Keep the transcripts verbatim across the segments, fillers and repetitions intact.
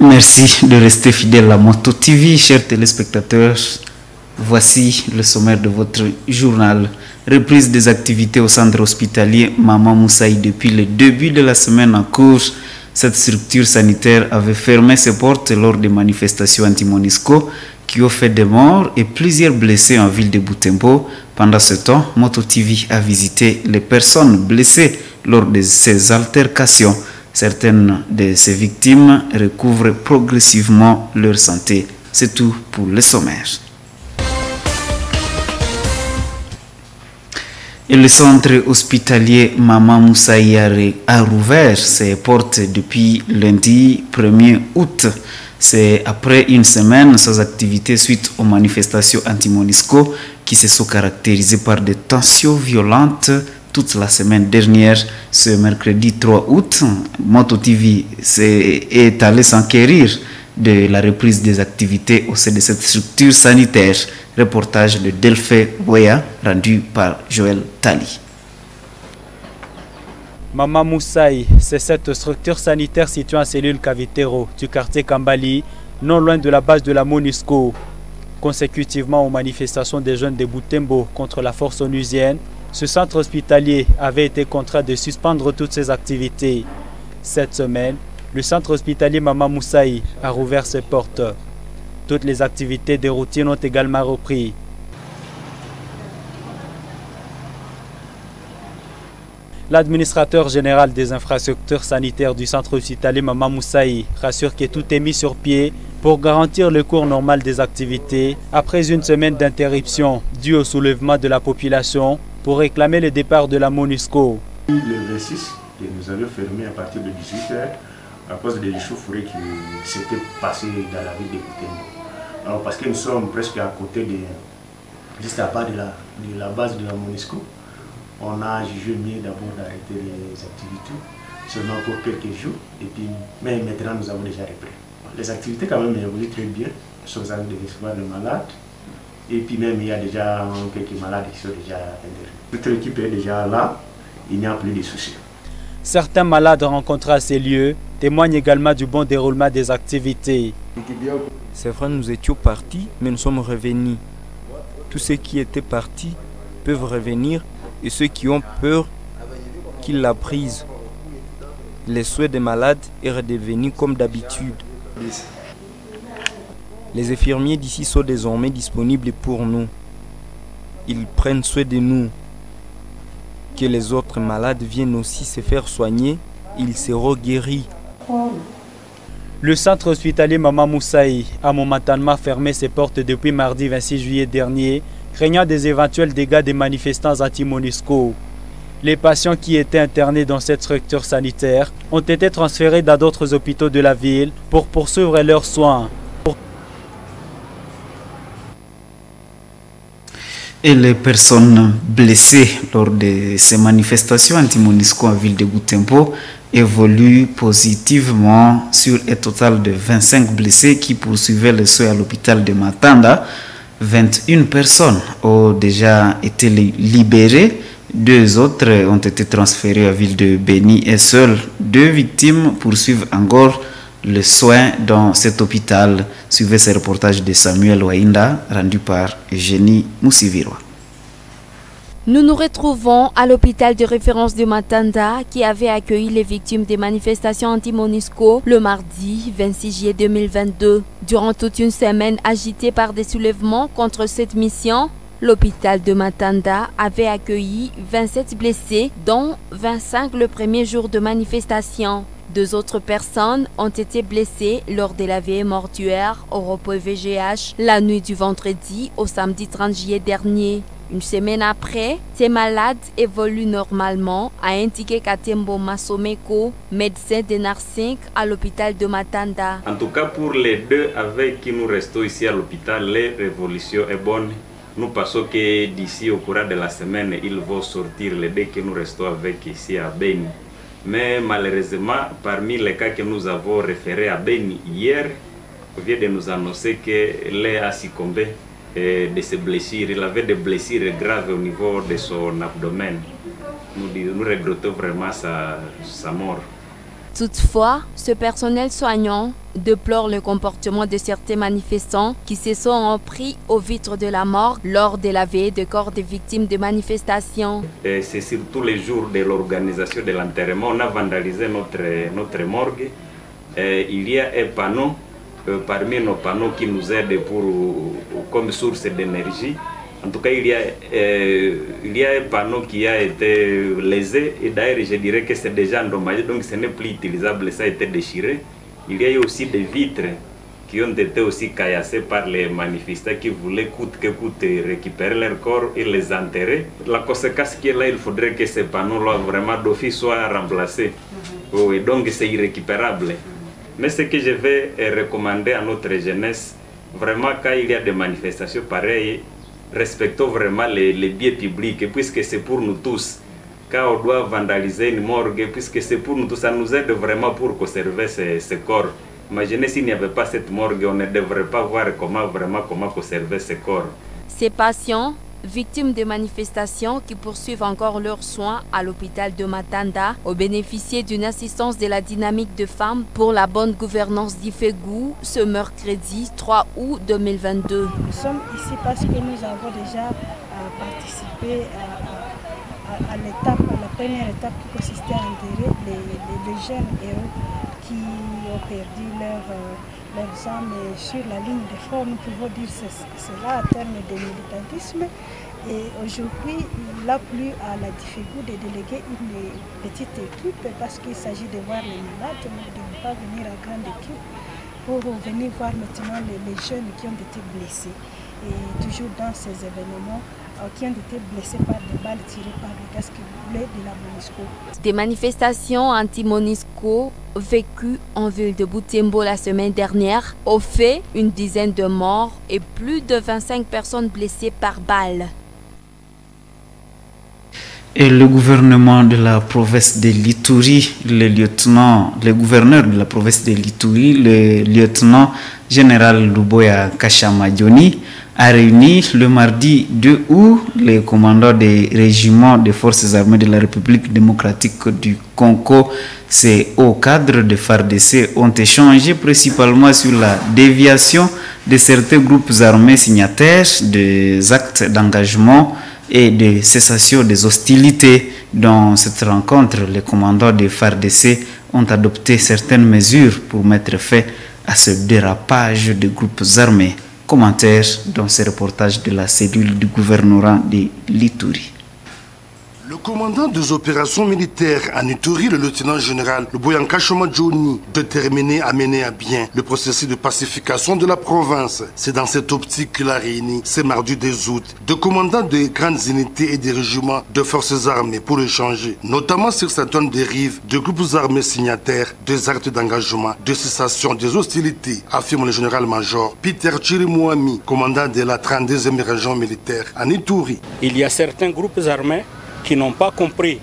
Merci de rester fidèle à Moto T V, chers téléspectateurs. Voici le sommaire de votre journal. Reprise des activités au centre hospitalier Mama Moussaï depuis le début de la semaine en cours. Cette structure sanitaire avait fermé ses portes lors des manifestations anti-Monisco qui ont fait des morts et plusieurs blessés en ville de Butembo. Pendant ce temps, Moto T V a visité les personnes blessées lors de ces altercations. Certaines de ces victimes recouvrent progressivement leur santé. C'est tout pour le sommaire. Et le centre hospitalier Mama Moussaï a rouvert ses portes depuis lundi premier août. C'est après une semaine sans activité suite aux manifestations anti-Monisco qui se sont caractérisées par des tensions violentes toute la semaine dernière. Ce mercredi trois août, Moto T V est allé s'enquérir de la reprise des activités au sein de cette structure sanitaire. Reportage de Delphé Boya rendu par Joël Tali. Mama Moussaï, c'est cette structure sanitaire située en cellule Cavitero du quartier Kambali, non loin de la base de la Monisco. Consécutivement aux manifestations des jeunes de Butembo contre la force onusienne, ce centre hospitalier avait été contraint de suspendre toutes ses activités. Cette semaine, le centre hospitalier Mama Moussaï a rouvert ses portes. Toutes les activités de routine ont également repris. L'administrateur général des infrastructures sanitaires du centre hospitalier Mama Moussaï rassure que tout est mis sur pied pour garantir le cours normal des activités après une semaine d'interruption due au soulèvement de la population pour réclamer le départ de la Monisco. Le vingt-six, nous avions fermé à partir de dix-huit heures à cause des échauffourées qui s'étaient passées dans la ville de Butembo. Alors parce que nous sommes presque à côté de, juste à bas de la, de la base de la Monisco, on a jugé mieux d'abord d'arrêter les activités, seulement pour quelques jours, et puis mais maintenant nous avons déjà repris. Les activités quand même évoluent très bien, nous sommes en train de recevoir des malades, et puis même il y a déjà quelques malades qui sont déjà intervenus. Toute l'équipe est déjà là, il n'y a plus de soucis. Certains malades rencontrés à ces lieux témoignent également du bon déroulement des activités. C'est vrai, nous étions partis, mais nous sommes revenus. Tous ceux qui étaient partis peuvent revenir et ceux qui ont peur qu'ils la prise. Les souhaits des malades est redevenu comme d'habitude. Les infirmiers d'ici sont désormais disponibles pour nous. Ils prennent soin de nous. Que les autres malades viennent aussi se faire soigner, ils seront guéris. Le centre hospitalier Mama Moussaï a momentanément fermé ses portes depuis mardi vingt-six juillet dernier, craignant des éventuels dégâts des manifestants anti-Monisco. Les patients qui étaient internés dans cette structure sanitaire ont été transférés dans d'autres hôpitaux de la ville pour poursuivre leurs soins. Et les personnes blessées lors de ces manifestations anti-Monisco en ville de Butembo évoluent positivement sur un total de vingt-cinq blessés qui poursuivaient les soins à l'hôpital de Matanda. vingt et une personnes ont déjà été libérées, deux autres ont été transférées à la ville de Beni et seules deux victimes poursuivent encore le soin dans cet hôpital. Suivez ce reportage de Samuel Wainda rendu par Eugénie Moussivirwa. Nous nous retrouvons à l'hôpital de référence de Matanda qui avait accueilli les victimes des manifestations anti-Monisco le mardi vingt-six juillet deux mille vingt-deux. Durant toute une semaine agitée par des soulèvements contre cette mission, l'hôpital de Matanda avait accueilli vingt-sept blessés, dont vingt-cinq le premier jour de manifestation. Deux autres personnes ont été blessées lors de la veillée mortuaire au repos V G H la nuit du vendredi au samedi trente juillet dernier. Une semaine après, ces malades évoluent normalement, a indiqué Katembo Masomeko, médecin de nursing à l'hôpital de Matanda. En tout cas, pour les deux avec qui nous restons ici à l'hôpital, l'évolution est bonne. Nous pensons que d'ici au courant de la semaine, ils vont sortir les deux que nous restons avec ici à Beni. Mais malheureusement, parmi les cas que nous avons référés à Beni hier, on vient de nous annoncer que l'un a succombé de ses blessures. Il avait des blessures graves au niveau de son abdomen. Nous, nous regrettons vraiment sa, sa mort. Toutefois, ce personnel soignant déplore le comportement de certains manifestants qui se sont pris aux vitres de la morgue lors de la veillée de corps des victimes de manifestations. C'est surtout les jours de l'organisation de l'enterrement, on a vandalisé notre, notre morgue. Et il y a un panneau euh, parmi nos panneaux qui nous aide pour, comme source d'énergie. En tout cas, il y, a, euh, il y a un panneau qui a été lésé et d'ailleurs je dirais que c'est déjà endommagé, donc ce n'est plus utilisable, ça a été déchiré. Il y a eu aussi des vitres qui ont été aussi caillassées par les manifestants qui voulaient coûte que coûte récupérer leur corps et les enterrer. La conséquence qui est là, il faudrait que ces panneaux-là vraiment d'office soient remplacés. Mm-hmm. Oui, donc c'est irrécupérable. Mm-hmm. Mais ce que je vais recommander à notre jeunesse, vraiment quand il y a des manifestations pareilles, respectons vraiment les, les biens publics, puisque c'est pour nous tous. Quand on doit vandaliser une morgue, puisque c'est pour nous tous, ça nous aide vraiment pour conserver ces, ces corps. Imaginez s'il n'y avait pas cette morgue, on ne devrait pas voir comment vraiment comment conserver ces corps. Ces patients, victimes de manifestations qui poursuivent encore leurs soins à l'hôpital de Matanda, ont bénéficié d'une assistance de la dynamique de femmes pour la bonne gouvernance d'Ifegou ce mercredi trois août deux mille vingt-deux. Nous sommes ici parce que nous avons déjà euh, participé à, à, à l'étape, la première étape qui consistait à enterrer les, les, les jeunes héros qui ont perdu leur, euh, leurs âmes sur la ligne de front. Nous pouvons dire cela à terme de militantisme. Et aujourd'hui, il a plu à la Difegou de déléguer une petite équipe parce qu'il s'agit de voir les malades, de ne pas venir à grande équipe pour venir voir maintenant les, les jeunes qui ont été blessés. Et toujours dans ces événements, qui ont été blessés par des balles tirées par le casque bleu de la MONUSCO. Des manifestations anti-MONUSCO vécues en ville de Butembo la semaine dernière ont fait une dizaine de morts et plus de vingt-cinq personnes blessées par balles. Et le gouvernement de la province de l'Ituri, le lieutenant, le gouverneur de la province de l'Ituri, le lieutenant général Luboya Kashamadjoni, a réuni le mardi deux août les commandants des régiments des forces armées de la République démocratique du Congo. Ces hauts cadres de F A R D C ont échangé principalement sur la déviation de certains groupes armés signataires des actes d'engagement et de cessation des hostilités. Dans cette rencontre, les commandants des F A R D C ont adopté certaines mesures pour mettre fin à ce dérapage de groupes armés. Commentaire dans ce reportage de la cellule du gouvernorat de l'Ituri. Le commandant des opérations militaires en Ituri, le lieutenant général Luboya Kashamadjoni, déterminé à mener à bien le processus de pacification de la province. C'est dans cette optique qu'il a réuni ce mardi deux août deux commandants de grandes unités et des régiments de forces armées pour échanger, notamment sur certaines dérives de groupes armés signataires des actes d'engagement de cessation des hostilités, affirme le général-major Peter Chirimouami, commandant de la trente-deuxième région militaire en Ituri. Il y a certains groupes armés qui n'ont pas compris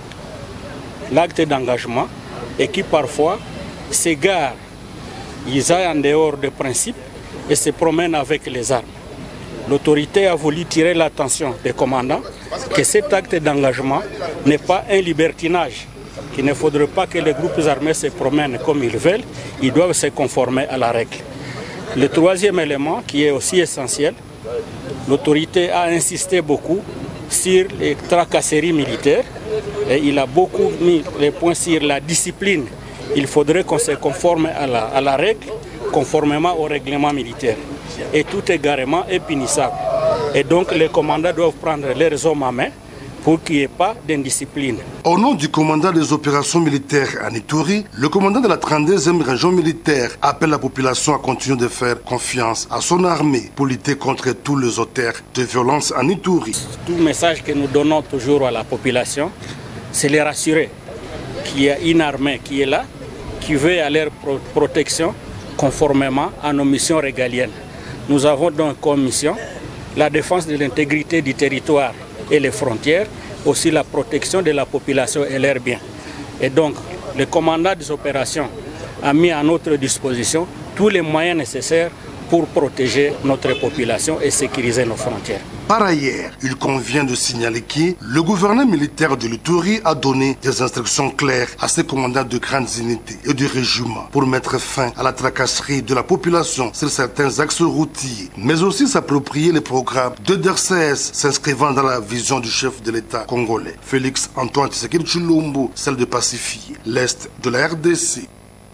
l'acte d'engagement et qui parfois s'égarent, ils aillent en dehors des principes et se promènent avec les armes. L'autorité a voulu tirer l'attention des commandants que cet acte d'engagement n'est pas un libertinage, qu'il ne faudrait pas que les groupes armés se promènent comme ils veulent, ils doivent se conformer à la règle. Le troisième élément qui est aussi essentiel, l'autorité a insisté beaucoup sur les tracasseries militaires et il a beaucoup mis les points sur la discipline. Il faudrait qu'on se conforme à la, à la règle, conformément au règlement militaire. Et tout égarement est punissable. Et donc les commandants doivent prendre leurs hommes à main pour qu'il n'y ait pas d'indiscipline. Au nom du commandant des opérations militaires en Ituri, le commandant de la trente-deuxième région militaire appelle la population à continuer de faire confiance à son armée pour lutter contre tous les auteurs de violence en Ituri. Tout message que nous donnons toujours à la population, c'est les rassurer qu'il y a une armée qui est là, qui veut à leur pro protection conformément à nos missions régaliennes. Nous avons donc comme mission la défense de l'intégrité du territoire et les frontières, aussi la protection de la population et leurs biens. Et donc, le commandant des opérations a mis à notre disposition tous les moyens nécessaires pour protéger notre population et sécuriser nos frontières. Par ailleurs, il convient de signaler que le gouverneur militaire de l'Ituri a donné des instructions claires à ses commandants de grandes unités et de régiments pour mettre fin à la tracasserie de la population sur certains axes routiers, mais aussi s'approprier les programmes de D R C S s'inscrivant dans la vision du chef de l'État congolais, Félix Antoine Tshisekedi Tshilombo, celle de pacifier l'Est de la R D C.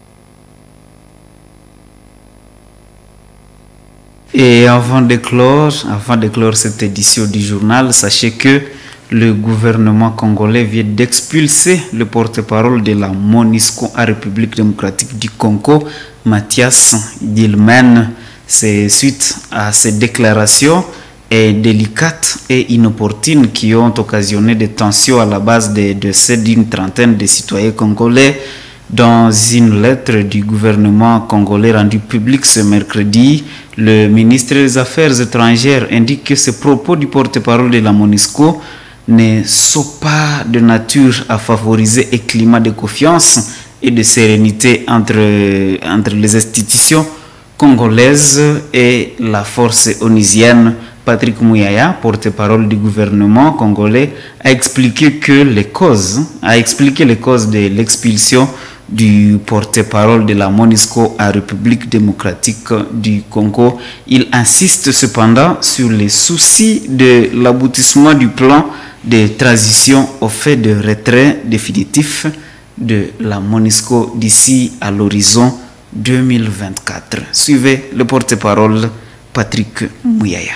Et avant de clore, avant de clore cette édition du journal, sachez que le gouvernement congolais vient d'expulser le porte-parole de la MONUSCO en République démocratique du Congo, Mathias Gilman. C'est suite à ces déclarations et délicates et inopportunes qui ont occasionné des tensions à la base des décès d'une trentaine de citoyens congolais. Dans une lettre du gouvernement congolais rendue publique ce mercredi, le ministre des Affaires étrangères indique que ces propos du porte-parole de la MONUSCO ne sont pas de nature à favoriser un climat de confiance et de sérénité entre, entre les institutions congolaises et la force onusienne. Patrick Mouyaya, porte-parole du gouvernement congolais, a expliqué que les causes, a expliqué les causes de l'expulsion du porte-parole de la MONUSCO en République démocratique du Congo. Il insiste cependant sur les soucis de l'aboutissement du plan de transition au fait de retrait définitif de la MONUSCO d'ici à l'horizon deux mille vingt-quatre. Suivez le porte-parole Patrick Mouyaya.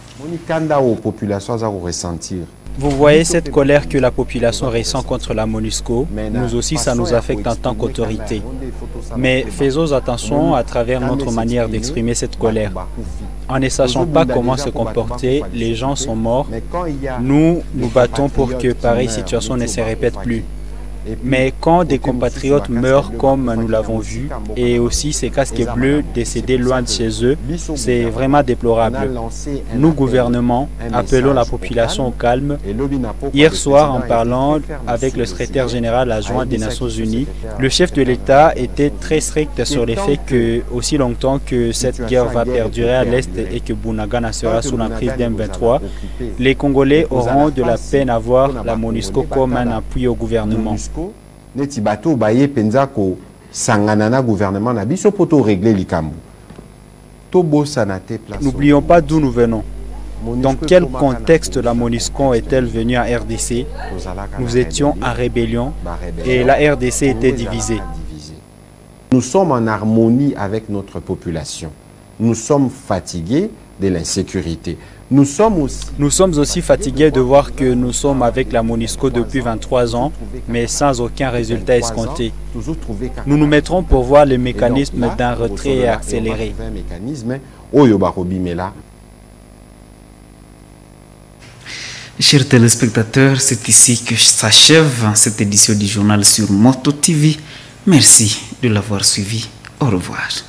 Vous voyez cette colère que la population ressent contre la MONUSCO. Nous aussi, ça nous affecte en tant qu'autorité. Mais faisons attention à travers notre manière d'exprimer cette colère. En ne sachant pas comment se comporter, les gens sont morts. Nous, nous battons pour que pareille situation ne se répète plus. Mais quand des compatriotes meurent comme nous l'avons vu, et aussi ces casques bleus décédés loin de chez eux, c'est vraiment déplorable. Nous, gouvernement, appelons la population au calme. Hier soir, en parlant avec le secrétaire général adjoint des Nations Unies, le chef de l'État était très strict sur le fait que, aussi longtemps que cette guerre va perdurer à l'Est et que Bunagana sera sous l'emprise d'M vingt-trois, les Congolais auront de la peine à voir la MONUSCO comme un appui au gouvernement. Neti bato baye penza ko sangana na gouvernement na biso poto régler likambo. N'oublions pas d'où nous venons. Dans quel contexte la MONUSCO est-elle venue à R D C? Nous étions en rébellion et la R D C était divisée. Nous sommes en harmonie avec notre population. Nous sommes fatigués de l'insécurité. Nous sommes aussi... Nous sommes aussi fatigués de voir que nous sommes avec la MONUSCO depuis vingt-trois ans, mais sans aucun résultat escompté. Nous nous mettrons pour voir les mécanismes d'un retrait accéléré. Chers téléspectateurs, c'est ici que s'achève cette édition du journal sur Moto T V. Merci de l'avoir suivi. Au revoir.